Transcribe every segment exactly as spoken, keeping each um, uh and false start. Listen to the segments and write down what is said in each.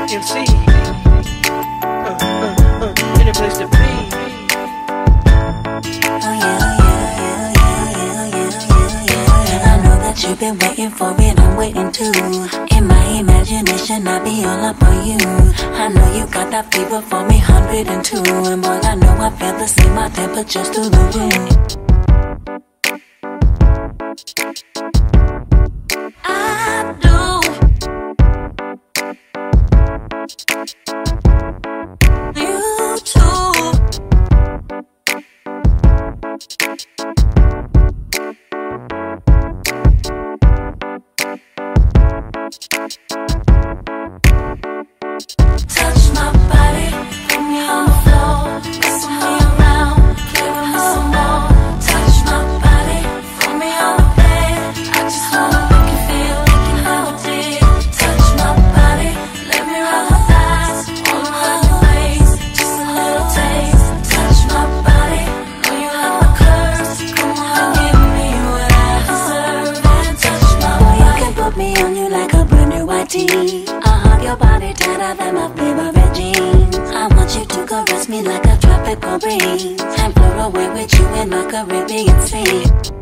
M C. Uh, uh, uh, any place to be. Oh yeah, yeah, yeah, yeah, yeah, yeah, yeah. I know that you've been waiting for it, I'm waiting too. In my imagination, I be all up on you. I know you got that fever for me, one hundred and two. And boy, I know I feel the same, my temperature's through the roof. I do. You too. Touch my body, put me on the floor, wrestle me around, play with me some more. Touch my body, put me on the bed, I just wanna make you feel like you never did. Touch my body, let me rub my thighs, all around your waist, just a little taste. Touch my body, know you like my curves, come on, give me what I deserve. And touch my body, you can put me on you like a brand new white tee. Your body tighter than my favorite jeans. I want you to caress me like a tropical breeze and float away with you in the Caribbean Sea.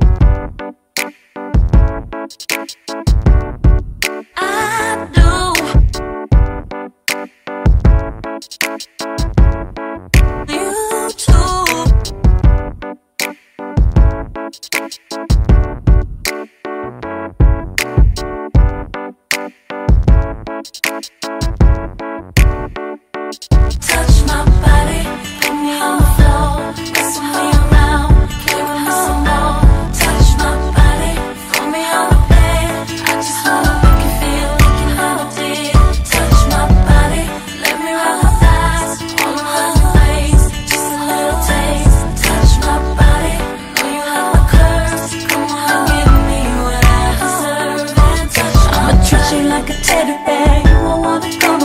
I do. You too. Touch my body, put me on the floor, wrestle me around, play with me some more. Touch my body, put me on the bed, I just wanna make you feel like you never did. Touch my body, let me rub my thighs, all around your waist, just a little taste. Touch my body, know you like my curves, come on, give me what I deserve. And touch my I'ma treat you like a teddy bear, you won't wanna go.